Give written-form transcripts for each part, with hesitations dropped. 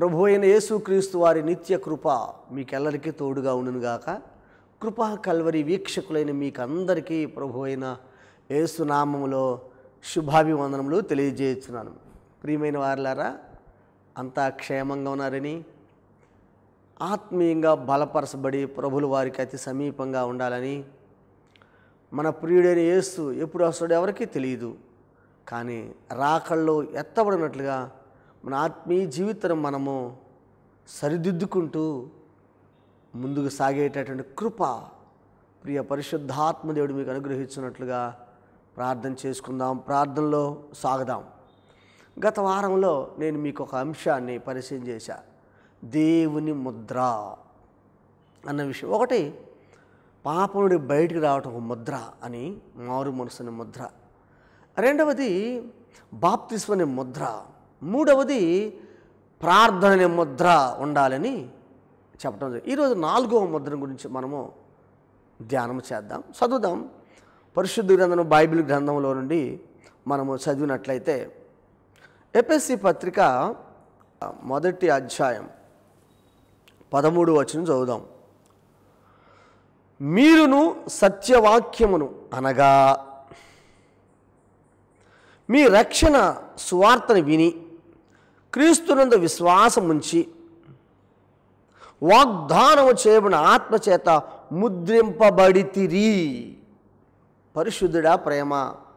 ప్రభు అయిన యేసుక్రీస్తు వారి నిత్య కృప మీకెల్లరికీ తోడుగా ఉండునుగాక. కృపా కల్వరి వీక్షకులైన మీకందరికీ ప్రభు అయిన యేసునామములో శుభాభివందనములు తెలియజేస్తున్నాను. ప్రియమైన వారులారా, అంతా క్షేమంగా ఉన్నారని, ఆత్మీయంగా బలపరచబడి ప్రభులు వారికి అతి సమీపంగా ఉండాలని, మన ప్రియుడైన యేసు ఎప్పుడు వస్తాడో ఎవరికీ తెలియదు, కానీ రాకల్లో ఎత్తబడినట్లుగా మన ఆత్మీయ జీవితం మనము సరిదిద్దుకుంటూ ముందుకు సాగేటటువంటి కృప ప్రియ పరిశుద్ధాత్మ దేవుడు మీకు అనుగ్రహించినట్లుగా ప్రార్థన చేసుకుందాం. ప్రార్థనలో సాగుదాం. గత వారంలో నేను మీకు ఒక అంశాన్ని పరిచయం చేశా, దేవుని ముద్ర అన్న విషయం. ఒకటి, పాపం నుండి బయటికి రావటం ఒక ముద్ర అని, మారు మనసుని ముద్ర. రెండవది బాప్తిస్మం అనే ముద్ర. మూడవది ప్రార్థన అనే ముద్ర ఉండాలని చెప్పడం జరిగింది. ఈరోజు 4వ ముద్ర గురించి మనము ధ్యానం చేద్దాం. చదువుదాం. పరిశుద్ధ గ్రంథం బైబిల్ గ్రంథంలో నుండి మనము చదివినట్లయితే ఎఫెసీ పత్రిక 1వ అధ్యాయం 13వ వచనం చదువుదాం. మీరును సత్యవాక్యమును అనగా మీ రక్షణ సువార్తను విని క్రీస్తునందు విశ్వాసముంచి వాగ్దానము చేయబడిన ఆత్మచేత ముద్రింపబడితిరి. పరిశుద్ధుడా, ప్రేమ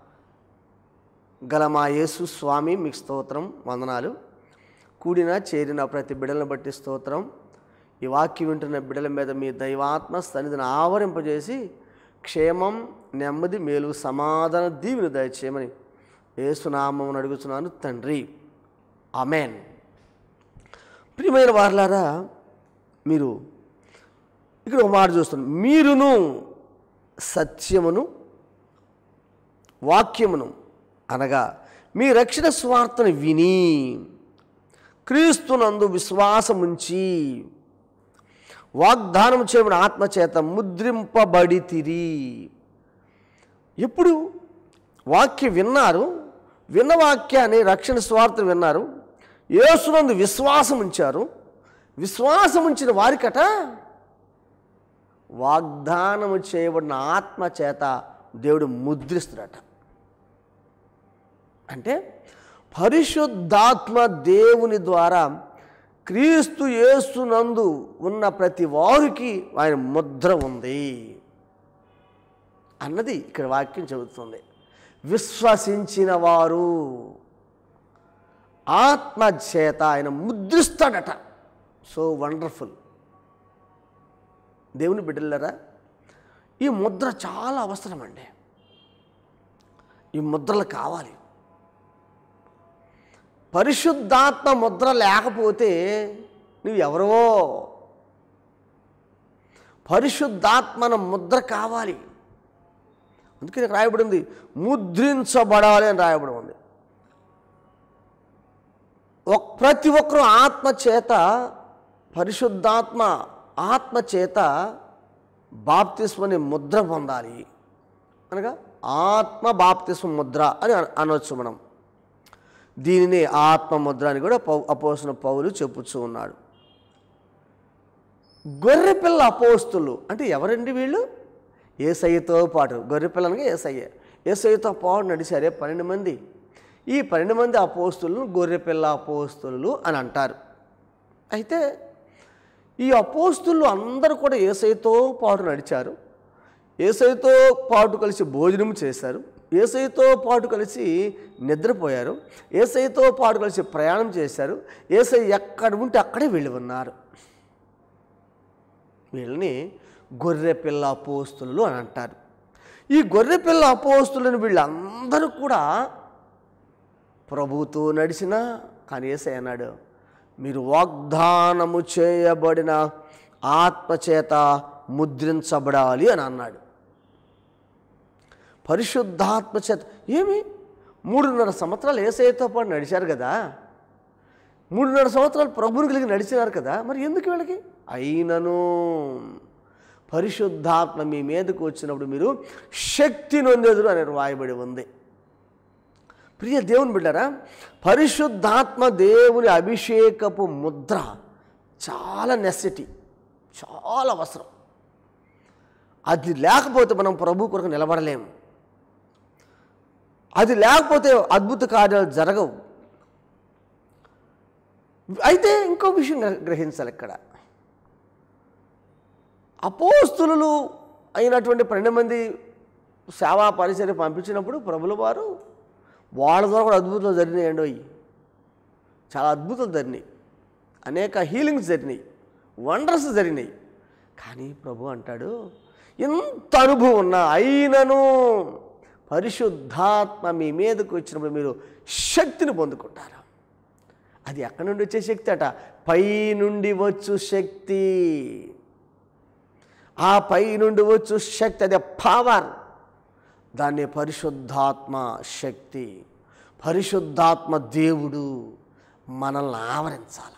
గల మా యేసు స్వామి, మీకు స్తోత్రం, వందనాలు. కూడిన చేరిన ప్రతి బిడలను బట్టి స్తోత్రం. ఈ వాక్యం వింటున్న బిడల మీద మీ దైవాత్మ సన్నిధిని ఆవరింపజేసి క్షేమం, నెమ్మది, మేలు, సమాధాన దీవెన దయచేయమని యేసునామమున అడుగుతున్నాను తండ్రి, ఆమేన్. ప్రియమైన వారలారా, మీరు ఇక్కడ ఒక మాట చూస్తున్నారు, మీరును సత్యమును వాక్యమును అనగా మీ రక్షణ సువార్తను విని క్రీస్తునందు విశ్వాసముంచి వాగ్దానం చేయబడిన ఆత్మచేత ముద్రింపబడితిరి. ఎప్పుడు వాక్యం విన్నారు, విన్న వాక్యాన్ని, రక్షణ సువార్తను విన్నారు, యేసునందు విశ్వాసం ఉంచారు. విశ్వాసం ఉంచిన వారికట వాగ్దానము చేయబడిన ఆత్మ చేత దేవుడు ముద్రిస్తుడట. అంటే పరిశుద్ధాత్మ దేవుని ద్వారా క్రీస్తు యేసునందు ఉన్న ప్రతి వారికి ఆయన ముద్ర ఉంది అన్నది ఇక్కడ వాక్యం చెబుతుంది. విశ్వసించిన వారు ఆత్మ చేత ఆయన ముద్రిస్తాడట. So wonderful. దేవుని బిడ్డలారా, ఈ ముద్ర చాలా అవసరమండి. ఈ ముద్రలు కావాలి. పరిశుద్ధాత్మ ముద్ర లేకపోతే నువ్వు ఎవరో. పరిశుద్ధాత్మన ముద్ర కావాలి. అందుకని రాయబడి ఉంది, ముద్రించబడాలి అని రాయబడి ఉంది. ప్రతి ఒక్కరూ ఆత్మచేత, పరిశుద్ధాత్మ ఆత్మచేత బాప్తిస్మని ముద్ర పొందాలి. అనగా ఆత్మ బాప్తిస్మ ముద్ర అని అనవచ్చు మనం. దీనిని ఆత్మ ముద్ర అని కూడా అపోస్తలుడైన పౌలు చెప్పుచూ ఉన్నాడు. గొర్రెపిల్ల అపోస్తులు అంటే ఎవరండి వీళ్ళు? యేసయ్యతో పాటు, గొర్రెపిల్లనగా యేసయ్యతో పాటు నడిచారే 12 మంది. ఈ 12 మంది అపోస్తులను గొర్రెపిల్ల అపోస్తులు అని అంటారు. అయితే ఈ అపోస్తులు అందరూ కూడా యేసయ్యతో పాటు నడిచారు, యేసయ్యతో పాటు కలిసి భోజనం చేశారు, యేసయ్యతో పాటు కలిసి నిద్రపోయారు, యేసయ్యతో పాటు కలిసి ప్రయాణం చేశారు. యేసయ్య ఎక్కడ ఉంటే అక్కడే వెళ్ళి ఉన్నారు. వీళ్ళని గొర్రెపిల్ల అపోస్తులు అని అంటారు. ఈ గొర్రెపిల్ల అపోస్తులను వీళ్ళందరూ కూడా ప్రభువుతో నడిచినా, కానీ యేసయ్య అన్నాడు, మీరు వాగ్దానము చేయబడిన ఆత్మచేత ముద్రించబడాలి అని అన్నాడు. పరిశుద్ధాత్మ చేత. ఏమి 3.5 సంవత్సరాలు యేసయ్యతో పాటు నడిచారు కదా, 3.5 సంవత్సరాలు ప్రభువుని కలిగి నడిచినారు కదా, మరి ఎందుకు వీళ్ళకి? అయినను పరిశుద్ధాత్మ మీ మీదకు వచ్చినప్పుడు మీరు శక్తి నొందెదురు అని రాయబడి ఉంది. ప్రియ దేవుని బిడ్డారా, పరిశుద్ధాత్మ దేవుని అభిషేకపు ముద్ర చాలా నెసెసిటీ, చాలా అవసరం. అది లేకపోతే మనం ప్రభు కొరకు నిలబడలేము. అది లేకపోతే అద్భుత కార్యాలు జరగవు. అయితే ఇంకో విషయం గ్రహించాలి ఇక్కడ. అపోస్తులు అయినటువంటి 12 మంది సేవా పరిచర్య పంపించినప్పుడు ప్రభుల వారు వాళ్ళ ద్వారా కూడా అద్భుతాలు జరిగినాయండి. చాలా అద్భుతాలు జరిగినాయి, అనేక హీలింగ్స్ జరిగినాయి, వండర్స్ జరిగినాయి. కానీ ప్రభు అంటాడు, ఎంత అనుభవం ఉన్నా అయినను పరిశుద్ధాత్మ మీ మీదకు వచ్చినప్పుడు మీరు శక్తిని పొందుకుంటారు. అది ఎక్కడి నుండి వచ్చే శక్తి అట? పై నుండి వచ్చు శక్తి. ఆ పై నుండి వచ్చు శక్తి, అదే పవర్. దాన్ని పరిశుద్ధాత్మ శక్తి, పరిశుద్ధాత్మ దేవుడు మనల్ని ఆవరించాలి.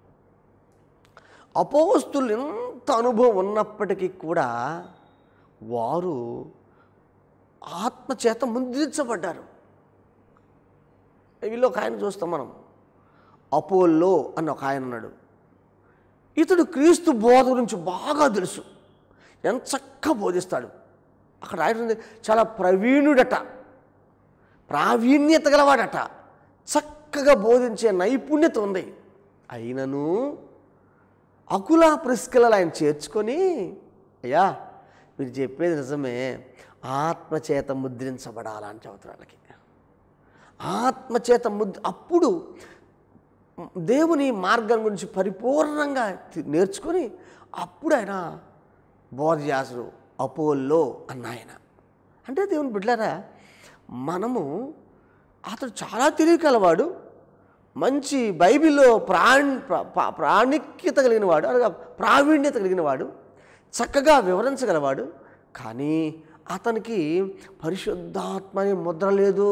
అపోస్తులు ఎంత అనుభవం ఉన్నప్పటికీ కూడా వారు ఆత్మచేత ముద్రించబడ్డారు. వీళ్ళు ఒక ఆయన చూస్తాం మనం, అపోల్లో అన్న ఒక ఆయన ఉన్నాడు. ఇతడు క్రీస్తు బోధ గురించి బాగా తెలుసు, ఎంత చక్కగా బోధిస్తాడు. అక్కడ ఆయన చాలా ప్రవీణుడట, ప్రావీణ్యత గలవాడట, చక్కగా బోధించే నైపుణ్యత ఉంది. అయినను అకుల ప్రిస్కిలలు ఆయన చేర్చుకొని, అయ్యా మీరు చెప్పేది నిజమే, ఆత్మచేత ముద్రించబడాలని చెబుతారు వాళ్ళకి. ఆత్మచేత అప్పుడు దేవుని మార్గం గురించి పరిపూర్ణంగా నేర్చుకొని అప్పుడు ఆయన బోధ చేస్తారు. అపోల్లో అన్న ఆయన అంటే దేవుని బిడ్డలారా, మనము అతడు చాలా తెలియగలవాడు, మంచి బైబిల్లో ప్రాణిక్యత కలిగిన వాడు, అనగా ప్రావీణ్యత కలిగిన వాడు, చక్కగా వివరించగలవాడు. కానీ అతనికి పరిశుద్ధాత్మ అనే ముద్ర లేదు.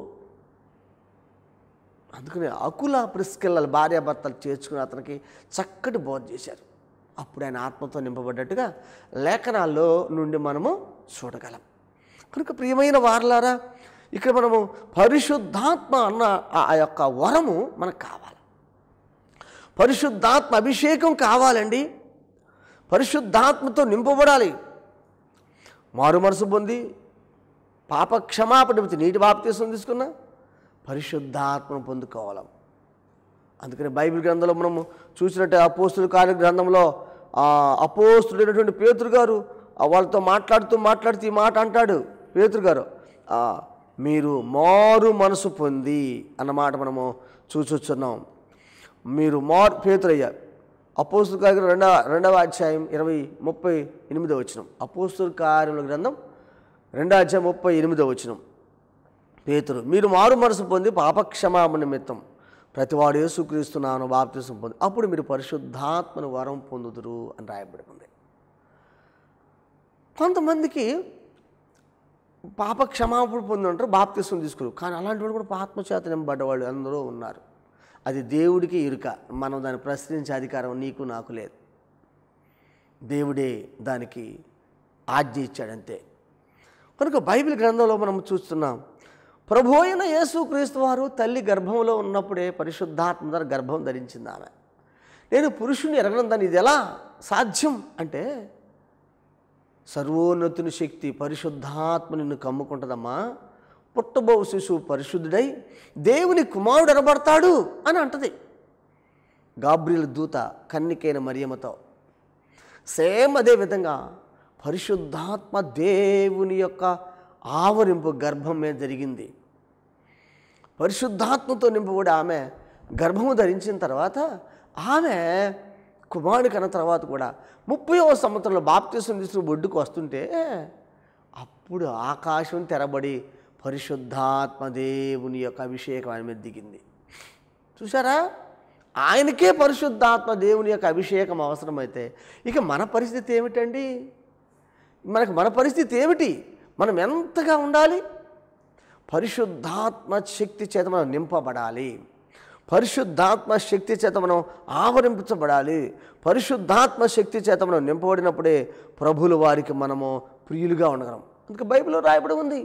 అందుకని అకుల ప్రిస్కిల్లలు భార్యాభర్తలు చేర్చుకుని అతనికి చక్కటి బోధ చేశారు. అప్పుడు ఆయన ఆత్మతో నింపబడ్డట్టుగా లేఖనాల్లో నుండి మనము చూడగలం. కనుక ప్రియమైన వారలారా, ఇక్కడ మనము పరిశుద్ధాత్మ అన్న ఆ యొక్క వరము మనకు కావాలి. పరిశుద్ధాత్మ అభిషేకం కావాలండి. పరిశుద్ధాత్మతో నింపబడాలి. మారు మనసు పొంది పాప క్షమాపణ నీటి బాప్తీసం తీసుకున్నా పరిశుద్ధాత్మను పొందుకోవాలి. అందుకని బైబిల్ గ్రంథంలో మనము చూసినట్టు అపోస్తుల కార్య గ్రంథంలో అపోస్తుడైనటువంటి పేతురు గారు వాళ్ళతో మాట్లాడుతూ ఈ మాట అంటాడు. పేతురు గారు, మీరు మారు మనసు పొంది అన్నమాట మనము చూస్తున్నాం. మీరు పేతురయ్య అపోస్తుల కార్యం 2వ అధ్యాయం 38వ వచనం. అపోస్తుల కార్యముల గ్రంథం 2వ అధ్యాయం 38వ వచనం. పేతురు, మీరు మారు మనసు పొంది పాపక్షమాపణ నిమిత్తం ప్రతివాడు యేసుక్రీస్తునామమున బాప్తిసం పొంది అప్పుడు మీరు పరిశుద్ధాత్మను వరం పొందుదురు అని రాయబడి ఉంది. కొంతమందికి పాపక్షమాపణ పొంది ఉంటారు, బాప్తిసం తీసుకురు. కానీ అలాంటి వాళ్ళు కూడా ఆత్మచేత నింపబడ్డవాళ్ళు అందరూ ఉన్నారు. అది దేవుడికి ఇరుక. మనం దాన్ని ప్రశ్నించే అధికారం నీకు నాకు లేదు. దేవుడే దానికి ఆజ్ఞ ఇచ్చాడంతే. కనుక బైబిల్ గ్రంథంలో మనం చూస్తున్నాం, ప్రభు అయిన యేసుక్రీస్తు వారు తల్లి గర్భంలో ఉన్నప్పుడే పరిశుద్ధాత్మ ద్వారా గర్భం ధరించింది ఆమె. నేను పురుషుని ఎరగడం దాన్ని ఇది ఎలా సాధ్యం అంటే, సర్వోన్నతుని శక్తి పరిశుద్ధాత్మ నిన్ను కమ్ముకుంటుందమ్మా, పుట్టబో శిశువు పరిశుద్ధుడై దేవుని కుమారుడు అనబడతాడు అని అంటది గాబ్రియల్ దూత కన్నికైన మరియమ్మతో. సేమ్ అదే విధంగా పరిశుద్ధాత్మ దేవుని యొక్క ఆవరింపు గర్భం మీద జరిగింది. పరిశుద్ధాత్మతో నింపబడి ఆమె గర్భము ధరించిన తర్వాత ఆమె కుమారుడు కన్న తర్వాత కూడా 30వ సంవత్సరంలో బాప్తిసం తీసుకుని ఒడ్డుకు వస్తుంటే అప్పుడు ఆకాశం తెరబడి పరిశుద్ధాత్మ దేవుని యొక్క అభిషేకం ఆయన మీద దిగింది. చూసారా, ఆయనకే పరిశుద్ధాత్మ దేవుని యొక్క అభిషేకం అవసరమైతే ఇక మన పరిస్థితి ఏమిటండి? మన పరిస్థితి ఏమిటి? మనం ఎంతగా ఉండాలి? పరిశుద్ధాత్మ శక్తి చేత మనం నింపబడాలి. పరిశుద్ధాత్మ శక్తి చేత మనం ఆవరింపబడాలి. పరిశుద్ధాత్మ శక్తి చేత మనం నింపబడినప్పుడే ప్రభువుల వారికి మనము ప్రియులుగా ఉండగలం. అందుకే బైబిల్లో రాయబడి ఉంది,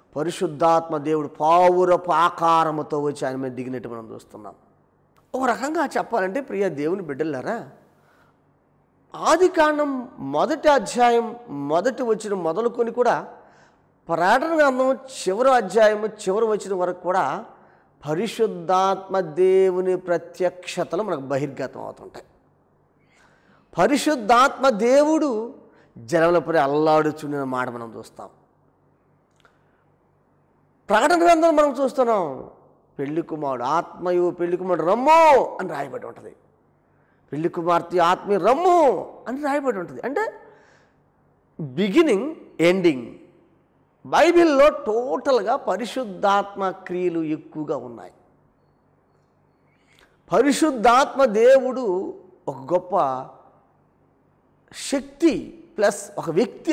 పరిశుద్ధాత్మ దేవుడు పావురపు ఆకారముతో వచ్చి ఆయన మీద దిగినట్టు మనం చూస్తున్నాం. ఒక రకంగా చెప్పాలంటే ప్రియ దేవుని బిడ్డలారా, ఆదికాండం 1వ అధ్యాయం 1వ వచనం మొదలుకొని కూడా ప్రకటన గ్రంథం చివరి అధ్యాయం చివరి వచనం వరకు కూడా పరిశుద్ధాత్మ దేవుని ప్రత్యక్షతలు మనకు బహిర్గతం అవుతుంటాయి. పరిశుద్ధాత్మ దేవుడు జలములపై అల్లాడుచుండిన మాట మనం చూస్తాం. ప్రకటన గ్రంథం మనం చూస్తున్నాం, పెళ్లి కుమారుడు ఆత్మయు పెళ్లి కుమారుడు రమ్ము అని రాయబడి ఉంటుంది. పెళ్లి కుమార్తె ఆత్మీయ రమ్ము అని రాయబడి ఉంటుంది. అంటే బిగినింగ్ ఎండింగ్. బైబిల్లో టోటల్గా పరిశుద్ధాత్మ క్రియలు ఎక్కువగా ఉన్నాయి. పరిశుద్ధాత్మ దేవుడు ఒక గొప్ప శక్తి ప్లస్ ఒక వ్యక్తి.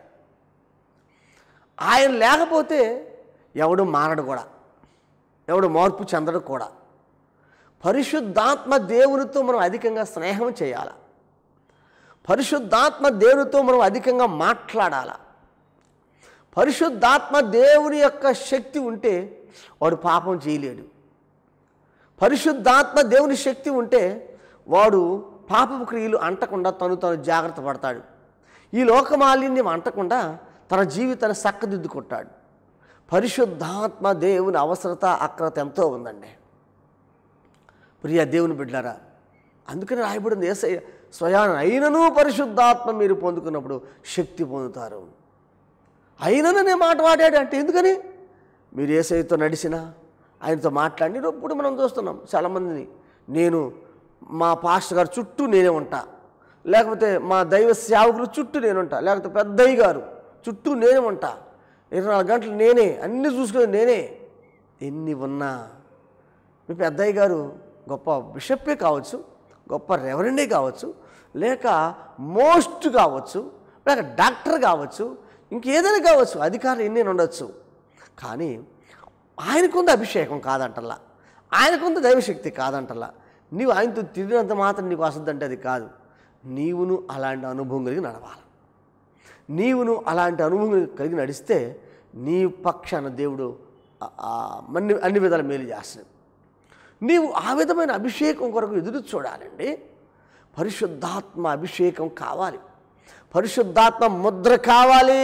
ఆయన లేకపోతే ఎవడు మారడు కూడా, ఎవడు మార్పు చెందడు కూడా. పరిశుద్ధాత్మ దేవునితో మనం అధికంగా స్నేహం చేయాలి. పరిశుద్ధాత్మ దేవునితో మనం అధికంగా మాట్లాడాలి. పరిశుద్ధాత్మ దేవుని యొక్క శక్తి ఉంటే వాడు పాపం చేయలేడు. పరిశుద్ధాత్మ దేవుని శక్తి ఉంటే వాడు పాపపు క్రియలు అంటకుండా తను జాగ్రత్త పడతాడు. ఈ లోకమాలిన్యం అంటకుండా తన జీవితాన్ని చక్కదిద్దుకుంటాడు. పరిశుద్ధాత్మ దేవుని అవసరత అక్రత ఎంతో ఉందండి ప్రియ దేవుని బిడ్డలారా. అందుకని రాయబడింది యేసయ్య స్వయాన అయినను పరిశుద్ధాత్మ మీరు పొందుకున్నప్పుడు శక్తి పొందుతారు. అయిననే మాట వాడాడు అంటే ఎందుకని? మీరు యేసయ్యతో నడిచినా ఆయనతో మాట్లాడి ఇప్పుడు మనం చూస్తున్నాం చాలామందిని, నేను మా పాస్టర్ గారు చుట్టూ నేనే ఉంటా, లేకపోతే మా దైవ సేవకులు చుట్టూ నేను ఉంటా, లేకపోతే పెద్దయ్య గారు చుట్టూ నేనే ఉంటా, 24 గంటలు నేనే అన్నీ చూసుకునేది నేనే. ఎన్ని ఉన్నా మీ పెద్దయ్య గారు గొప్ప బిషప్పే కావచ్చు, గొప్ప రెవరెండే కావచ్చు, లేక మోస్ట్ కావచ్చు, లేక డాక్టర్ కావచ్చు, ఇంకేదైనా కావచ్చు, అధికారులు ఎన్ని ఉండొచ్చు. కానీ ఆయనకుంది అభిషేకం కాదంటల్లా, ఆయనకుంది దైవశక్తి కాదంటల్లా. నీవు ఆయనతో తిరిగినంత మాత్రం నీకు వస్తుందంటే అది కాదు. నీవును అలాంటి అనుభవం కలిగి నడవాలి. నీవును అలాంటి అనుభవం కలిగి నడిస్తే నీ పక్షాన దేవుడు అన్ని విధాల మేలు చేస్తాడు. నీవు ఆ విధమైన అభిషేకం కొరకు ఎదురు చూడాలండి. పరిశుద్ధాత్మ అభిషేకం కావాలి, పరిశుద్ధాత్మ ముద్ర కావాలి.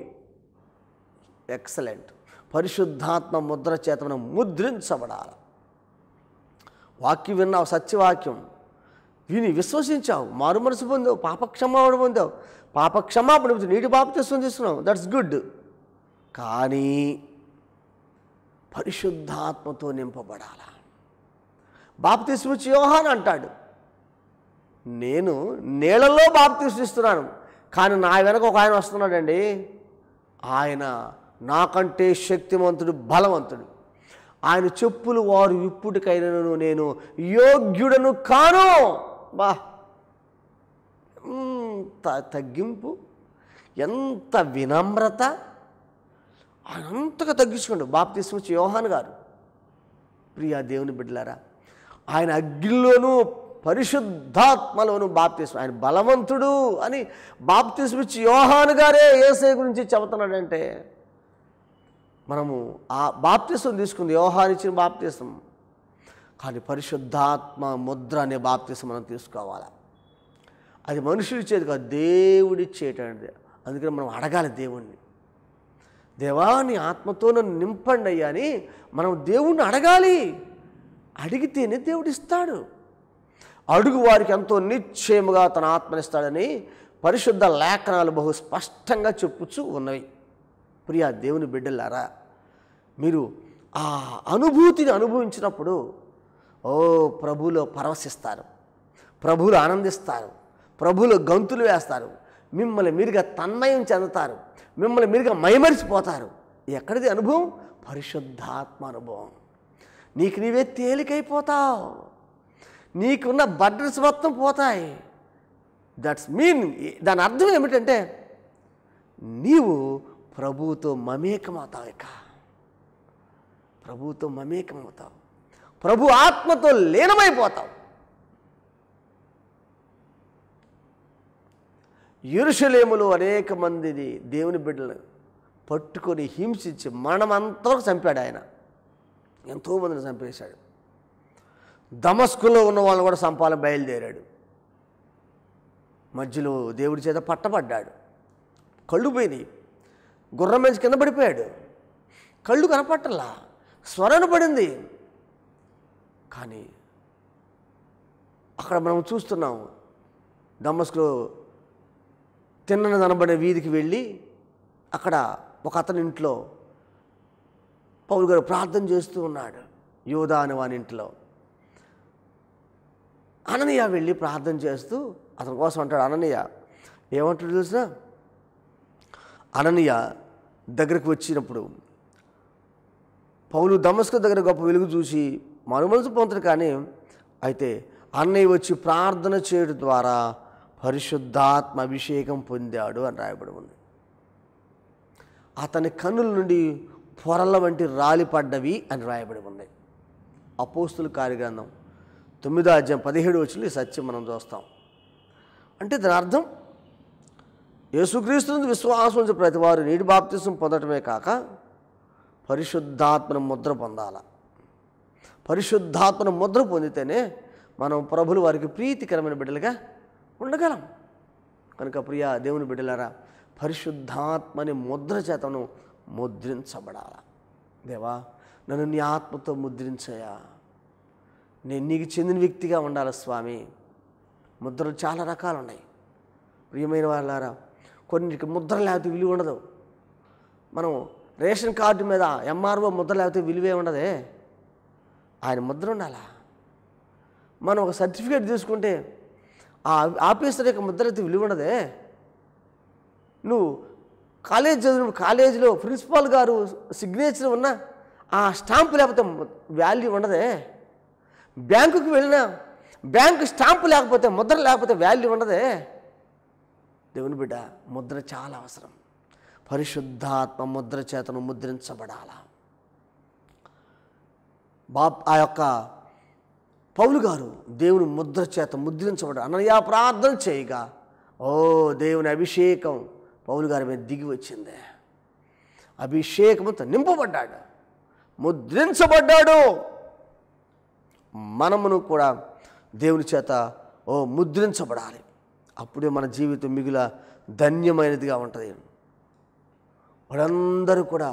ఎక్సలెంట్. పరిశుద్ధాత్మ ముద్ర చేత మనం ముద్రించబడాలి. వాక్యం విన్నావు, సత్యవాక్యం విని విశ్వసించావు, మారు మనసు పొందావు, పాపక్షమాపణ పొందావు, పాపక్షమాపణ నీటి బాప్తిస్మం తీసుకున్నావు, దట్స్ గుడ్. కానీ పరిశుద్ధాత్మతో నింపబడాల. బాప్తిస్మం ఇచ్చి యోహాను అంటాడు, నేను నీళ్ళల్లో బాప్తిస్మం ఇస్తున్నాను, కానీ నా వెనక ఒక ఆయన వస్తున్నాడండి, ఆయన నాకంటే శక్తివంతుడు, బలవంతుడు, ఆయన చెప్పులు వారు ఇప్పటికైనాను నేను యోగ్యుడను కాను. బా, ఎంత తగ్గింపు, ఎంత వినమ్రత! ఆయన అంతగా తగ్గించుకోండి బాప్తిస్మం ఇచ్చే యోహాను గారు. ప్రియా దేవుని బిడ్డలారా, ఆయన అగ్నిలోనూ పరిశుద్ధాత్మలోను బాప్తిస్మం, ఆయన బలవంతుడు అని బాప్తిస్మం ఇచ్చి యోహాను గారే యేసయ్య గురించి చెబుతున్నాడంటే మనము ఆ బాప్తిస్మం తీసుకుంది యోహాను ఇచ్చిన బాప్తిస్మం, కానీ పరిశుద్ధాత్మ ముద్ర అనే బాప్తిస్మం మనం తీసుకోవాలి. అది మనుషులు ఇచ్చేది కాదు, దేవుడిచ్చేటది. అందుకని మనం అడగాలి దేవుణ్ణి, దేవా నీ ఆత్మతో నన్ను నింపండి అయ్యా అని మనం దేవుణ్ణి అడగాలి. అడిగితేనే దేవుడు ఇస్తాడు. అడుగు వారికి ఎంతో నిశ్చయముగా తన ఆత్మనిస్తాడని పరిశుద్ధ లేఖనాలు బహు స్పష్టంగా చెప్పుచూ ఉన్నవి. ప్రియా దేవుని బిడ్డలారా, మీరు ఆ అనుభూతిని అనుభవించినప్పుడు ప్రభువులో పరవశిస్తారు, ప్రభువులో ఆనందిస్తారు, ప్రభువులో గంతులు వేస్తారు, మిమ్మల్ని మీరుగా తన్మయం చెందుతారు, మిమ్మల్ని మీరుగా మైమరిచిపోతారు. ఎక్కడిది అనుభవం? పరిశుద్ధాత్మ అనుభవం. నీకు నీవే తేలికైపోతావు, నీకున్న బర్డన్స్ మొత్తం పోతాయి. దట్స్ మీన్, దాని అర్థం ఏమిటంటే నీవు ప్రభువుతో మమేకమవుతావు. ఇక ప్రభువుతో మమేకమవుతావు, ప్రభు ఆత్మతో లీనమైపోతావు. యెరూషలేములో అనేక మంది దేవుని బిడ్డలు పట్టుకొని హింసించి మనమంతవరకు చంపాడు ఆయన. ఎంతోమందిని చంపేశాడు. దమస్కులో ఉన్న వాళ్ళని కూడా చంపాలని బయలుదేరాడు. మధ్యలో దేవుడి చేత పట్టబడ్డాడు. కళ్ళు పోయినాయి. గుర్రం మీద కింద పడిపోయాడు. కళ్ళు కనపట్టలా, స్వరణ పడింది. కానీ అక్కడ మనం చూస్తున్నాం, దమస్కులో తిన్నని కనబడే వీధికి వెళ్ళి అక్కడ ఒక అతని ఇంట్లో పౌలు గారు ప్రార్థన చేస్తూ ఉన్నాడు. యోధా అనే వాని ఇంట్లో అననీయ వెళ్ళి ప్రార్థన చేస్తూ అతని కోసం అంటాడు. అననీయ ఏమంటాడు చూసినా, అననీయ దగ్గరకు వచ్చినప్పుడు పౌలు దమస్కు దగ్గర గొప్ప వెలుగు చూసి మరుమనసు పొందుతాడు. కానీ అయితే అన్నయ్య వచ్చి ప్రార్థన చేయడం ద్వారా పరిశుద్ధాత్మ అభిషేకం పొందాడు అని రాయబడి ఉంది. అతని కన్నుల నుండి పొరల వంటి రాలిపడ్డవి అని రాయబడి ఉంది. అపోస్తుల కార్యగ్రంథం 9వ అధ్యాయం 17 వచనంలో ఈ సత్యం మనం చూస్తాం. అంటే దాని అర్థం యేసుక్రీస్తు విశ్వాసం ఉంచి ప్రతి వారు నీటి బాప్తిసం పొందటమే కాక పరిశుద్ధాత్మను ముద్ర పొందాల. పరిశుద్ధాత్మను ముద్ర పొందితేనే మనం ప్రభులు వారికి ప్రీతికరమైన బిడ్డలుగా ఉండగలం. కనుక ప్రియ దేవుని బిడ్డలారా, పరిశుద్ధాత్మని ముద్ర చేతను ముద్రించబడాల. దేవా, నన్ను నీ ఆత్మతో ముద్రించయా, నేను నీకు చెందిన వ్యక్తిగా ఉండాలి స్వామి. ముద్రలు చాలా రకాలు ఉన్నాయి. ప్రియమైన వాళ్ళారా, కొన్నిటికి ముద్ర లేకపోతే విలువ ఉండదు. మనం రేషన్ కార్డు మీద ఎంఆర్ఓ ముద్ర లేకపోతే విలువే ఉండదే, ఆయన ముద్ర ఉండాలా. మనం ఒక సర్టిఫికేట్ తీసుకుంటే ఆ ఆఫీసర్ యొక్క ముద్ర అయితే విలువ ఉండదే. నువ్వు కాలేజ్ చదివిన కాలేజీలో ప్రిన్సిపాల్ గారు సిగ్నేచర్ ఉన్న ఆ స్టాంపు లేకపోతే వాల్యూ ఉండదే. బ్యాంకుకి వెళ్ళినా బ్యాంకు స్టాంపు లేకపోతే, ముద్ర లేకపోతే వాల్యూ ఉండదే. దేవుని బిడ్డ, ముద్ర చాలా అవసరం. పరిశుద్ధాత్మ ముద్ర చేతను ముద్రించబడాల. ఆ యొక్క పౌలు గారు దేవుని ముద్ర చేత ముద్రించబడ్డాడు. అననీయ ప్రార్థన చేయగా దేవుని అభిషేకం పౌలు గారి మీద దిగి వచ్చింది. అభిషేకంతో నింపబడ్డాడు, ముద్రించబడ్డాడు. మనమును కూడా దేవుని చేత ముద్రించబడాలి. అప్పుడే మన జీవితం మిగుల ధన్యమైనదిగా ఉంటుంది. వాళ్ళందరూ కూడా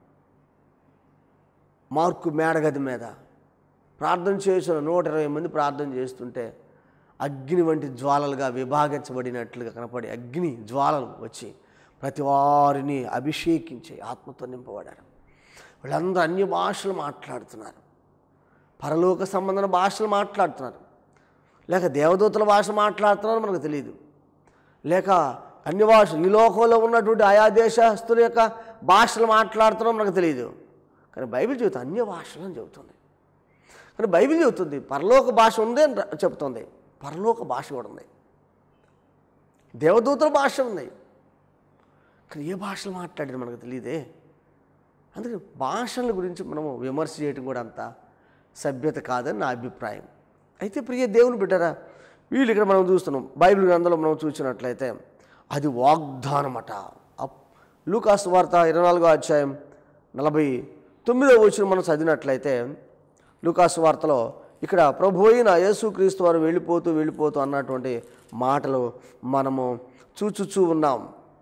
మార్కు మేడగది మీద ప్రార్థన చేసిన 120 మంది ప్రార్థన చేస్తుంటే అగ్ని వంటి జ్వాలలుగా విభాగించబడినట్లుగా కనపడి అగ్ని జ్వాలలు వచ్చి ప్రతి వారిని అభిషేకించి ఆత్మతో నింపబడారు. వీళ్ళందరూ అన్య భాషలు మాట్లాడుతున్నారు, పరలోక సంబంధమైన భాషలు మాట్లాడుతున్నారు, లేక దేవదూతల భాష మాట్లాడుతున్నారు మనకు తెలియదు, లేక అన్య భాషలు ఈ లోకంలో ఉన్నటువంటి ఆయా దేశస్తుల యొక్క భాషలు మాట్లాడుతున్నాం మనకు తెలియదు. కానీ బైబిల్ చెబుతుంది అన్య భాషలు అని చెబుతుంది. కానీ బైబిల్ చెబుతుంది పరలోక భాష ఉంది అని చెబుతుంది. పరలోక భాష కూడా ఉంది, దేవదూతల భాష ఉంది. కానీ ఏ భాషలు మాట్లాడారు మనకు తెలియదే. అందుకే భాషల గురించి మనము విమర్శ చేయడం కూడా అంత సభ్యత కాదని నా అభిప్రాయం. అయితే ప్రియ దేవుని బిడ్డరా, వీళ్ళు ఇక్కడ మనం చూస్తున్నాం బైబిల్ గ్రంథంలో మనం చూసినట్లయితే అది వాగ్దానమట. లూకాసు వార్త 24వ అధ్యాయం 49వ వచనం మనం చదివినట్లయితే లూకాసు వార్తలో ఇక్కడ ప్రభు అయిన యేసుక్రీస్తు వారు వెళ్ళిపోతూ అన్నటువంటి మాటలు మనము చూచుచూ ఉన్నాం.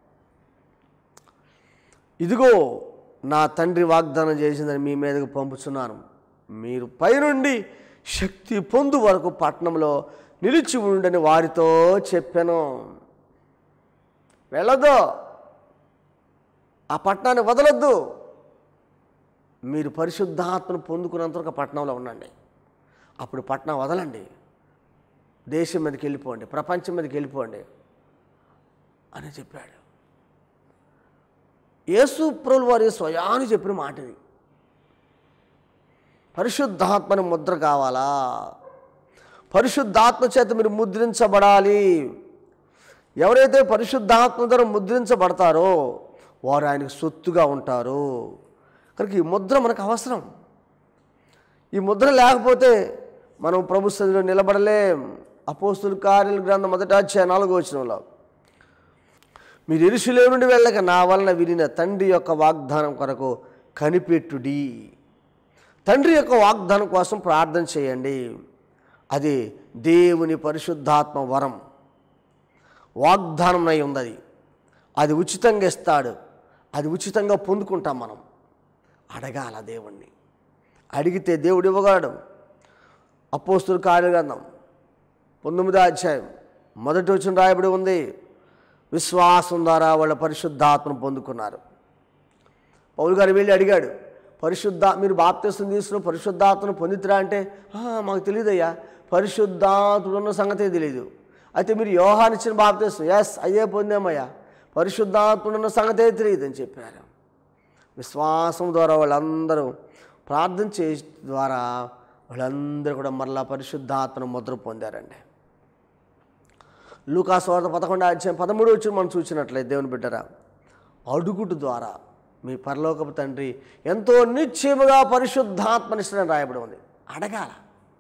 ఇదిగో నా తండ్రి వాగ్దానం చేసిందని మీ మీదకు పంపుచున్నాను, మీరు పైనుండి శక్తి పొందు వరకు పట్టణంలో నిలిచి ఉండని వారితో చెప్పాను. వెళ్ళొద్దు, ఆ పట్టణాన్ని వదలొద్దు, మీరు పరిశుద్ధాత్మను పొందుకున్నంతవరకు పట్టణంలో ఉండండి, అప్పుడు పట్టణం వదలండి, దేశం మీదకి వెళ్ళిపోండి, ప్రపంచం మీదకి వెళ్ళిపోండి అని చెప్పాడు. యేసు ప్రభువు వారి స్వయాన్ని చెప్పిన మాట ఇది. పరిశుద్ధాత్మని ముద్ర కావాలా, పరిశుద్ధాత్మ చేత మీరు ముద్రించబడాలి. ఎవరైతే పరిశుద్ధాత్మ ద్వారా ముద్రించబడతారో వారు ఆయనకు సొత్తుగా ఉంటారు. కనుక ఈ ముద్ర మనకు అవసరం. ఈ ముద్ర లేకపోతే మనం ప్రభు సన్నిధిలో నిలబడలేం. అపోస్తుల కార్యాల గ్రంథం 1వ అధ్యాయం 4వ వచనంలో మీరు యెరూషలేము నుండి వెళ్ళక నా వలన వినిన తండ్రి యొక్క వాగ్దానం కొరకు కనిపెట్టుడి. తండ్రి యొక్క వాగ్దానం కోసం ప్రార్థన చేయండి. అది దేవుని పరిశుద్ధాత్మ వరం, వాగ్దానం అయి ఉంది. అది ఉచితంగా ఇస్తాడు. అది ఉచితంగా పొందుకుంటాం. మనం అడగాల దేవుణ్ణి. అడిగితే దేవుడు ఇవ్వగలడు. అపోస్తలుల కార్యగ్రంథం 19వ అధ్యాయం 1వ వచనం రాయబడి ఉంది, విశ్వాసం ద్వారా వాళ్ళ పరిశుద్ధాత్మను పొందుకున్నారు. పౌలు గారు వెళ్ళి అడిగాడు, మీరు బాప్తిసం తీసుకున్న పరిశుద్ధాత్మను పొందితురా అంటే, మాకు తెలియదయ్యా, పరిశుద్ధాత్ముడు ఉన్న సంగతే తెలియదు. అయితే మీరు యోహాను ఇచ్చిన బాప్తిసం, ఎస్ అయ్యే పొందామయ్యా, పరిశుద్ధాత్ముడు ఉన్న సంగతే తెలియదు అని చెప్పారు. విశ్వాసం ద్వారా వాళ్ళందరూ ప్రార్థన చేసే ద్వారా వాళ్ళందరూ కూడా మరలా పరిశుద్ధాత్మను ముద్ర పొందారండి. లూకా సువార్త 11వ అధ్యాయం 13వ వచనం మనం చూసినట్లయితే, దేవుని బిడ్డరా, అడుగుట ద్వారా మీ పరలోకపు తండ్రి ఎంతో నిశ్చయముగా పరిశుద్ధాత్మనిస్తాడని రాయబడి ఉంది. అడగాల,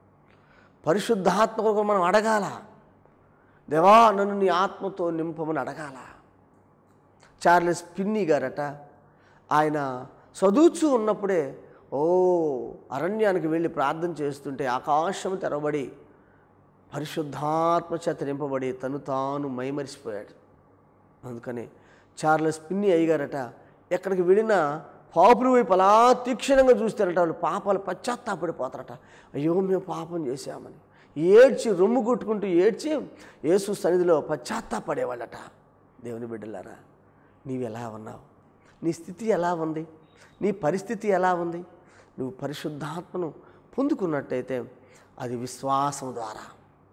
పరిశుద్ధాత్మ కొరకు మనం అడగాల. దేవా నన్ను నీ ఆత్మతో నింపమని అడగాల. చార్లెస్ ఫిన్నీ గారట, ఆయన చదువుతూ ఉన్నప్పుడే అరణ్యానికి వెళ్ళి ప్రార్థన చేస్తుంటే ఆకాశం తెరవబడి పరిశుద్ధాత్మ చేత నింపబడి తను తాను మైమరిసిపోయాడు. అందుకని చార్లెస్ ఫిన్నీ అయ్యగారట, ఎక్కడికి వెళ్ళినా పాపుల వైపు అలా తీక్షణంగా చూస్తారట. వాళ్ళు పాపాలు పశ్చాత్తాపడిపోతారట. అయ్యో మేము పాపం చేశామని ఏడ్చి రొమ్ము కొట్టుకుంటూ ఏడ్చి యేసు సన్నిధిలో పశ్చాత్తాపడేవాళ్ళట. దేవుని బిడ్డలారా, నీవు ఎలా ఉన్నావు? నీ స్థితి ఎలా ఉంది? నీ పరిస్థితి ఎలా ఉంది? నువ్వు పరిశుద్ధాత్మను పొందుకున్నట్టయితే అది విశ్వాసం ద్వారా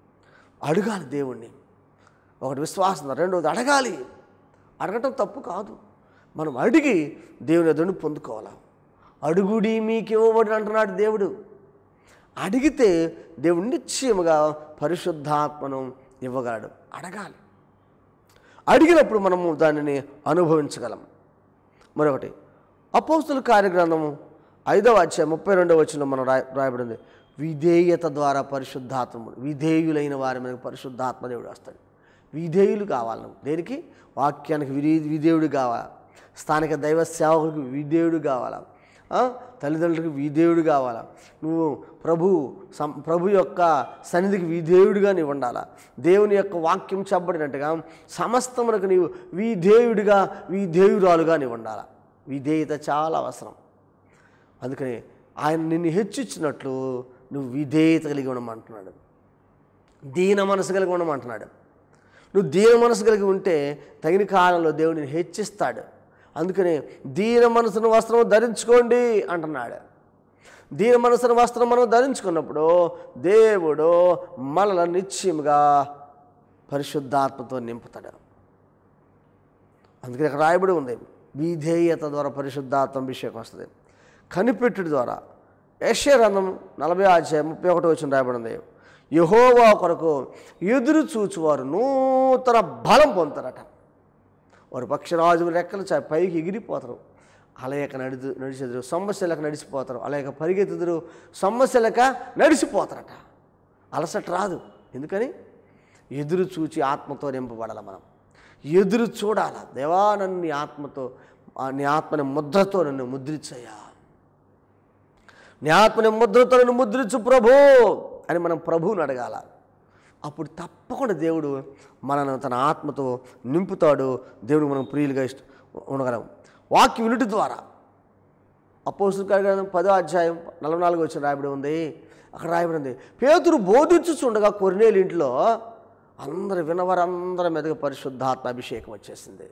అడగాలి దేవుణ్ణి. ఒకటి విశ్వాసం, రెండవది అడగాలి. అడగటం తప్పు కాదు. మనం అడిగి దేవుని ఎదురుని పొందుకోవాలి. అడుగుడి మీకు ఇవ్వబడి అంటున్నాడు దేవుడు. అడిగితే దేవుడు నిశ్చయముగా పరిశుద్ధాత్మను ఇవ్వగలడు. అడగాలి. అడిగినప్పుడు మనము దానిని అనుభవించగలం. మరొకటి, అపోస్తలుల కార్యగ్రంథము 5వ అధ్యాయం 32వ వచనం మనం రాయబడింది, విధేయత ద్వారా పరిశుద్ధాత్మ, విధేయులైన వారి మీద పరిశుద్ధాత్మ దేవుడు వస్తాడు. విధేయులు కావాలి. నువ్వు దేనికి? వాక్యానికి విధేయుడు కావాలా, స్థానిక దైవ సేవకులకు విధేయుడు కావాలా, తల్లిదండ్రులకు విధేయుడు కావాలా, నువ్వు ప్రభు యొక్క సన్నిధికి విధేయుడిగా నీవు ఉండాలా. దేవుని యొక్క వాక్యం చెప్పబడినట్టుగా సమస్తమునకు నీవు విధేయుడిగా విధేయురాలుగా నీవు ఉండాలా. విధేయత చాలా అవసరం. అందుకని ఆయన నిన్ను హెచ్చించినట్లు నువ్వు విధేయత కలిగి ఉండమంటున్నాడు. దీన మనసు కలిగి ఉండమంటున్నాడు. నువ్వు దీన మనసు కలిగి ఉంటే తగిన కాలంలో దేవుడు నిన్ను హెచ్చిస్తాడు. అందుకని దీన మనసును వస్త్రం ధరించుకోండి అంటున్నాడు. దీన మనసును వస్త్రం మనం ధరించుకున్నప్పుడు దేవుడు మనల్ని నిశ్చయముగా పరిశుద్ధాత్మతో నింపుతాడు. అందుకని అక్కడ రాయబడి ఉంది, విధేయత ద్వారా పరిశుద్ధాత్మ అభిషేకం వస్తుంది. కనిపెట్టుడి ద్వారా యెషయా గ్రంథం 40వ అధ్యాయం 31వ వచనం రాయబడి ఉంది, యెహోవా కొరకు ఎదురు చూచువారు నూతన బలం పొందుతారట. వారు పక్షిరాజుల రెక్కలు పైకి ఎగిరిపోతారు, అలయక నడిచెదురు, సమస్యలకు నడిచిపోతారు, అలయక పరిగెత్తుదురు, సమస్యలక నడిచిపోతారట. అలసట రాదు. ఎందుకని? ఎదురు చూచి ఆత్మతో నింపబడాలి. మనం ఎదురు చూడాలి. దేవా నన్ను నీ ఆత్మని ముద్రతో నన్ను ముద్రించయ్యా, నీ ఆత్మని ముద్రతో నన్ను ముద్రించు ప్రభు అని మనం ప్రభువుని అడగాల. అప్పుడు తప్పకుండా దేవుడు మనను తన ఆత్మతో నింపుతాడు. దేవుడు మనం ప్రియులుగా ఉండగలం. వాక్యం వినుట ద్వారా అపోస్తలుల కార్యగ్రంథం 10వ అధ్యాయం 44వ వచనం రాయబడి ఉంది. అక్కడ రాయబడి ఉంది, పేతురు బోధించుచుండగా కొర్నేలు ఇంట్లో వినవారందరి మీదగా పరిశుద్ధాత్మ అభిషేకం వచ్చేసింది.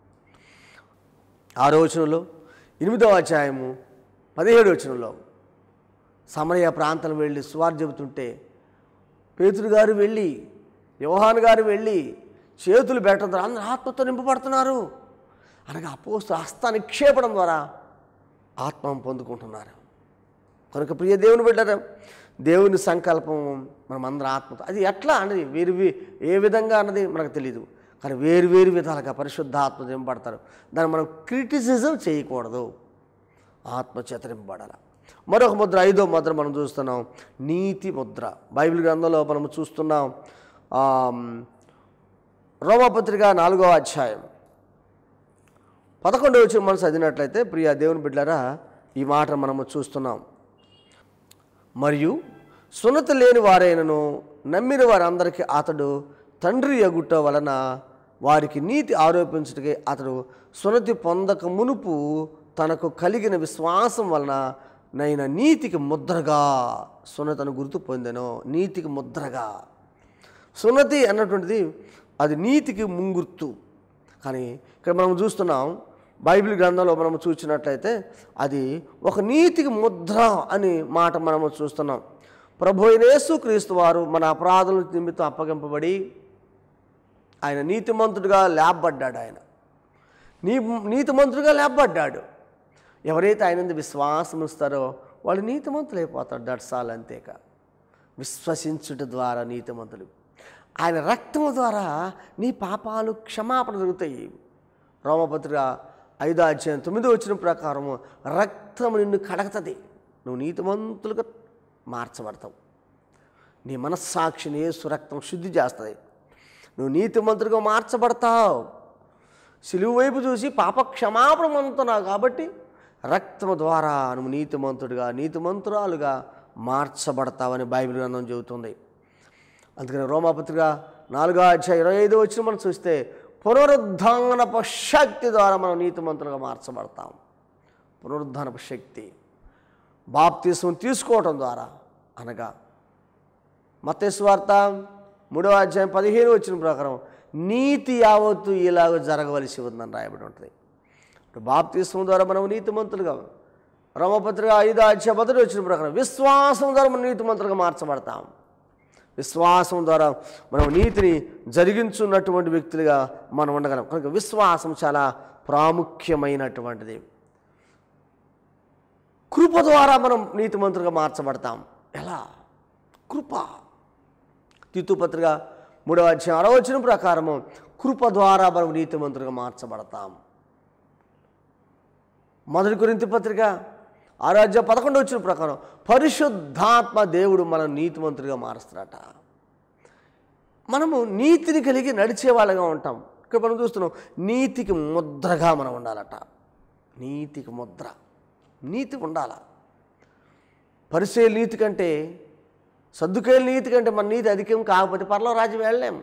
6వ వచనంలో, 8వ అధ్యాయము 17వ వచనంలో సమరయ ప్రాంతం వెళ్ళి సువార్త చెబుతుంటే పేతురు గారు వెళ్ళి, యోహాను గారు వెళ్ళి చేతులు పెట్టడం ద్వారా అందరూ ఆత్మతో నింపబడుతున్నారు. అనగా అపోస్తలుల హస్త నిక్షేపడం ద్వారా ఆత్మను పొందుకుంటున్నారు. కనుక ప్రియ దేవుని బిడ్డలారా, దేవుని సంకల్పం మనమందరం ఆత్మతో, అది ఎట్లా అన్నది ఏ విధంగా అన్నది మనకు తెలియదు. కానీ వేరు విధాలుగా పరిశుద్ధాత్మ నింపబడతారు. దాన్ని మనం క్రిటిసిజం చేయకూడదు. ఆత్మ చేత నింపబడాలి. మరొక ముద్ర, 5వ ముద్ర మనం చూస్తున్నాం, నీతి ముద్ర. బైబిల్ గ్రంథంలో మనం చూస్తున్నాం, రోమాపత్రిక 4వ అధ్యాయం 11వ వచనం మనం చదివినట్లయితే ప్రియ దేవుని బిడ్డలారా, ఈ మాట మనము చూస్తున్నాం. మరియు సున్నతి లేని వారైనను నమ్మిన వారందరికీ అతడు తండ్రి యగుట వలన వారికి నీతి ఆరోపించుటకై అతడు సున్నతి పొందక మునుపు తనకు కలిగిన విశ్వాసం వలన నైనా నీతికి ముద్రగా సున్నతను గుర్తు పొందెను. నీతికి ముద్రగా. సున్నతి అన్నటువంటిది అది నీతికి ముంగుర్తు. కానీ ఇక్కడ మనం చూస్తున్నాం, బైబిల్ గ్రంథంలో మనం చూసినట్లయితే అది ఒక నీతికి ముద్ర అని మాట మనము చూస్తున్నాం. ప్రభు అయిన యేసుక్రీస్తు వారు మన అపరాధుల నిమిత్తం అప్పగింపబడి ఆయన నీతిమంతుడిగా లేపబడ్డాడు. ఆయన నీతిమంతుడిగా లేపబడ్డాడు. ఎవరైతే ఆయన విశ్వాసం ఇస్తారో వాళ్ళు నీతిమంతులు అయిపోతారు. దట్సాల్. అంతేక విశ్వసించుట ద్వారా నీతిమంతులు. ఆయన రక్తము ద్వారా నీ పాపాలు క్షమాపణ జరుగుతాయి. రోమపత్రిక 5వ అధ్యాయం 9వ వచనం ప్రకారము రక్తము నిన్ను కడగతుంది. నువ్వు నీతిమంతులుగా మార్చబడతావు. నీ మనస్సాక్షిని యేసు రక్తం శుద్ధి చేస్తుంది. నువ్వు నీతిమంతులుగా మార్చబడతావు. సిలువ వైపు చూసి పాప క్షమాపణ పొందుతున్నావు కాబట్టి రక్తము ద్వారా నువ్వు నీతిమంతుడిగా నీతిమంతురాలుగా మార్చబడతావని బైబిల్ గ్రంథం చెబుతుంది. అందుకని రోమాపత్రిక 4వ అధ్యాయం 25వ వచనం మనం చూస్తే పునరుద్ధానపు శక్తి ద్వారా మనం నీతిమంతులుగా మార్చబడతాం. పునరుద్ధానపు శక్తి బాప్తిస్మం తీసుకోవటం ద్వారా, అనగా మత్తయి సువార్త 3వ అధ్యాయం 15వ వచనం ప్రకారం నీతి యావత్తు ఇలాగ జరగవలసి ఉందని రాయబడి ఉంటుంది. బాప్తిస్మం ద్వారా మనం నీతిమంతులుగా, రోమపత్రిక 5వ అధ్యాయం 1వ వచనం ప్రకారం విశ్వాసం ద్వారా మనం నీతిమంతులుగా మార్చబడతాం. విశ్వాసం ద్వారా మనం నీతిని జరిగించున్నటువంటి వ్యక్తులుగా మనం ఉండగలం. కనుక విశ్వాసం చాలా ప్రాముఖ్యమైనటువంటిది. కృప ద్వారా మనం నీతిమంతులుగా మార్చబడతాం. ఎలా? కృప. తీతు పత్రిక 3వ అధ్యాయం 6వ వచనం ప్రకారము కృప ద్వారా మనం నీతిమంతులుగా మార్చబడతాం. మొదటి కొరింథీ పత్రిక 6వ అధ్యాయం 11వ వచనం ప్రకారం పరిశుద్ధాత్మ దేవుడు మనం నీతిమంతులుగా మారుస్తాడట. మనము నీతిని కలిగి నడిచే వాళ్ళగా ఉంటాం. ఇక్కడ మనం చూస్తున్నాం, నీతికి ముద్రగా మనం ఉండాలట. నీతికి ముద్ర. నీతి ఉండాల. పరిసయ్యుల నీతి కంటే, సద్దుకయ్యుల నీతి కంటే మన నీతి అధికం కాకపోతే పరలోక రాజ్యం వెళ్ళలేము.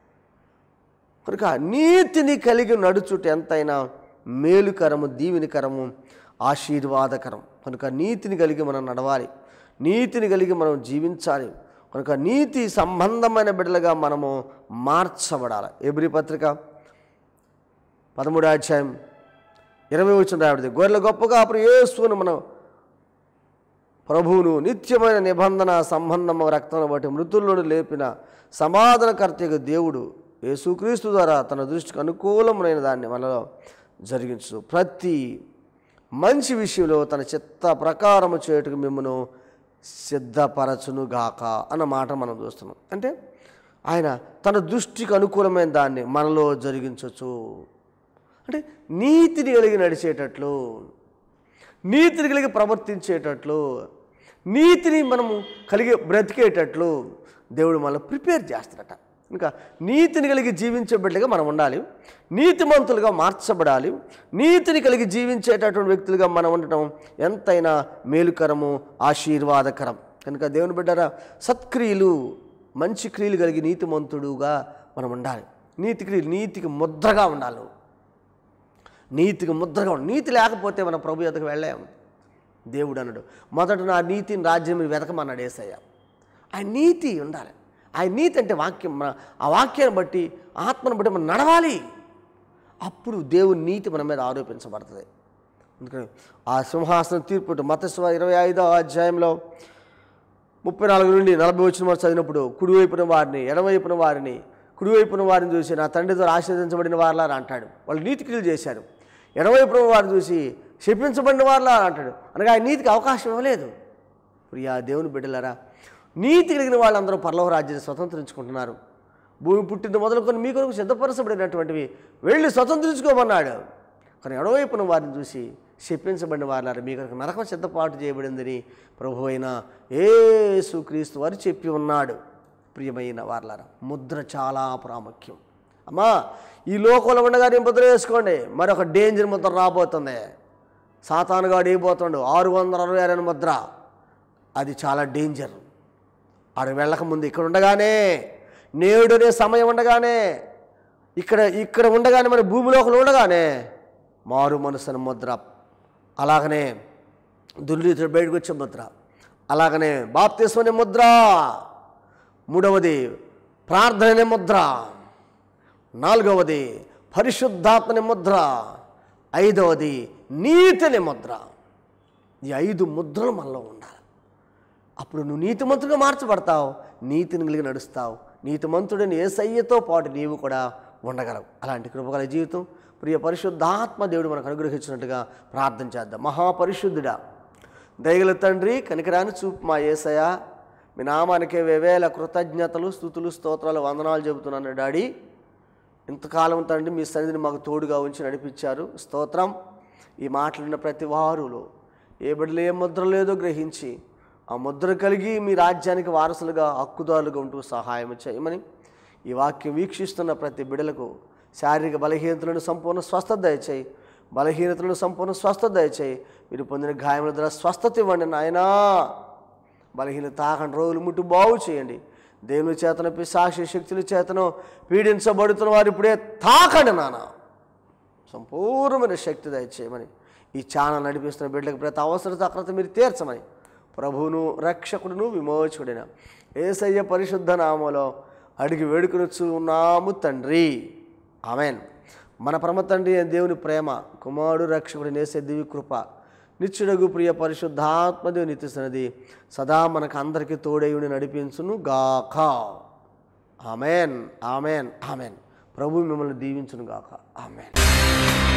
కనుక నీతిని కలిగి నడుచుట ఎంతైనా మేలుకరము, దీవెనికరము, ఆశీర్వాదకరం. కనుక నీతిని కలిగి మనం నడవాలి. నీతిని కలిగి మనం జీవించాలి. కనుక నీతి సంబంధమైన బిడ్డలుగా మనము మార్చబడాలి. హెబ్రీ పత్రిక 13వ అధ్యాయం 20వ వచనం రాయబడింది. గొర్రెల గొప్ప కాపురి యేసును మనం ప్రభువును నిత్యమైన నిబంధన సంబంధము రక్తమును బట్టి మృతుల్లోని లేపిన సమాధానకర్తగా దేవుడు యేసుక్రీస్తు ద్వారా తన దృష్టికి అనుకూలమైన దాన్ని మనలో జరిగించు. ప్రతి మంచి విషయంలో తన చిత్త ప్రకారము చేయుటకు మిమ్మను సిద్ధపరచునుగాక అన్న మాట మనం చూస్తున్నాం. అంటే ఆయన తన దృష్టికి అనుకూలమైన దాన్ని మనలో జరిగించవచ్చు. అంటే నీతిని కలిగి నడిచేటట్లు, నీతిని కలిగి ప్రవర్తించేటట్లు, నీతిని మనము కలిగి బ్రతికేటట్లు దేవుడు మనల్ని ప్రిపేర్ చేస్తాడట. ఇంకా నీతిని కలిగి జీవించే బిడ్డగా మనం ఉండాలి. నీతిమంతులుగా మార్చబడాలి. నీతిని కలిగి జీవించేటటువంటి వ్యక్తులుగా మనం ఉండటం ఎంతైనా మేలుకరము, ఆశీర్వాదకరం. కనుక దేవుని బిడ్డరా, సత్క్రియలు, మంచి క్రియలు కలిగి నీతిమంతుడుగా మనం ఉండాలి. నీతి క్రియలు నీతికి ముద్రగా ఉండాలి. నీతికి ముద్రగా ఉండాలి. నీతి లేకపోతే మనం ప్రభు యొద్దకు వెళ్ళాము. దేవుడు అన్నాడు, మొదట నా నీతిని రాజ్యం వెతకమన్నాడు యేసయ్య. ఆయన నీతి ఉండాలి. ఆయన నీతి అంటే వాక్యం. ఆ వాక్యాన్ని బట్టి, ఆత్మను బట్టి మనం నడవాలి. అప్పుడు దేవుని నీతి మన మీద ఆరోపించబడుతుంది. అందుకని ఆ సింహాసనం తీర్పు మత్తయి 25వ అధ్యాయంలో 34 నుండి 40 వచనం చదివినప్పుడు కుడివైపున వారిని, ఎడమవైపున వారిని, కుడివైపున వారిని చూసి నా తండ్రి ద్వారా ఆశీర్వదించబడిన వారిలా అంటాడు. వాళ్ళు నీతి క్రియలు చేశారు. ఎడమవైపున వారిని చూసి శపించబడిన వారిలా అంటాడు. అనగా ఆయన నీతికి అవకాశం ఇవ్వలేదు. ప్రియా దేవుని బిడ్డలారా, నీతి కలిగిన వాళ్ళందరూ పరలోక రాజ్యాన్ని స్వతంత్రించుకుంటున్నారు. భూమి పుట్టింది మొదలుకొని మీ కొరకు సిద్ధపరచబడినటువంటివి వెళ్ళి స్వతంత్రించుకోమన్నాడు. కానీ ఎడవైపున వారిని చూసి శపించబడిన వారు మీ కొరకు నరకం సిద్ధపాటు చేయబడిందని ప్రభు అయిన యేసుక్రీస్తు వారు చెప్పి ఉన్నాడు. ప్రియమైన వారలారా, ముద్ర చాలా ప్రాముఖ్యం. అమ్మా, ఈ లోకంలో ఉండగానే ముద్ర వేసుకోండి. మరొక డేంజర్ ముద్ర రాబోతుంది. సాతానుగాడు వేయబోతుండు 666 ముద్ర. అది చాలా డేంజర్. ఆడు వెళ్ళకముందు ఇక్కడ ఉండగానే, నేడునే సమయం ఉండగానే, ఇక్కడ ఉండగానే, మన భూమిలోకలు ఉండగానే మారు మనసుని ముద్ర, అలాగనే దుర్నీతుడు బయటకు వచ్చే ముద్ర, అలాగనే బాప్తిస్మని ముద్ర, మూడవది ప్రార్థన ముద్ర, నాలుగవది పరిశుద్ధాత్మని ముద్ర, ఐదవది నీతిని ముద్ర. ఈ 5 ముద్రలు మనలో ఉండాలి. అప్పుడు నువ్వు నీతిమంతుడిగా మార్చబడతావు, నీతిని కలిగి నడుస్తావు. నీతిమంతుడిని యేసయ్యతో పాటు నీవు కూడా ఉండగలవు. అలాంటి కృపగల జీవితం ప్రియ పరిశుద్ధాత్మ దేవుడు మనకు అనుగ్రహించినట్టుగా ప్రార్థన చేద్దాం. మహాపరిశుద్ధుడా, దయగల తండ్రి, కనికరాన్ని చూపు మా యేసయ్య, మీ నామానికే వేవేల కృతజ్ఞతలు, స్తుతులు, స్తోత్రాలు, వందనాలు చెబుతున్నాను డాడీ. ఇంతకాలం తండ్రి మీ సన్నిధిని మాకు తోడుగా ఉంచి నడిపించారు. స్తోత్రం. ఈ మాట్లాడిన ప్రతి వారులో ఏ బిడ్డలు ఏ ముద్ర లేదో గ్రహించి ఆ ముద్ర కలిగి మీ రాజ్యానికి వారసులుగా, హక్కుదారులుగా ఉంటూ సహాయం చేయమని, ఈ వాక్యం వీక్షిస్తున్న ప్రతి బిడ్డలకు శారీరక బలహీనతలను సంపూర్ణ స్వస్థత దయచేయి. బలహీనతలను సంపూర్ణ స్వస్థత దయచేయి. మీరు పొందిన గాయముల ద్వారా స్వస్థత ఇవ్వండి నాయనా. బలహీనత తాకండి, రోగులు ముట్టు బాగు చేయండి. దేవుని చేతను, పిశాచ శక్తుల చేతను పీడించబడుతున్న వారు ఇప్పుడే తాకండి నాన్న. సంపూర్ణమైన శక్తి దయచేయమని, ఈ ఛానల్ నడిపిస్తున్న బిడ్డలకు ప్రతి అవసరత అక్రత మీరు తీర్చమని, ప్రభువును, రక్షకుడును, విమోచకుడైన యేసయ్య పరిశుద్ధ నామములో అడిగి వేడుకొనుచు ఉన్నాము తండ్రి. ఆమెన్. మన పరమ తండ్రి దేవుని ప్రేమ, కుమారుడు రక్షకుడు యేసయ్య దివ్య కృప, నిత్యుడగు ప్రియ పరిశుద్ధాత్మ దేవుని నిత్యసన్నది సదా మనకు అందరికీ తోడేయుని నడిపించును గాక. Amen, amen, amen. ప్రభు మిమ్మల్ని దీవించును గాక. ఆమెన్.